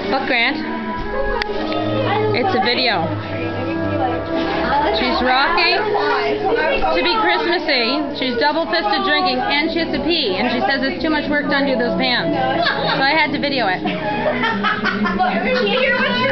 Look, Grant. It's a video. She's rocking to be Christmassy. She's double-fisted drinking, and she has to pee. And she says it's too much work to undo those pants. So I had to video it.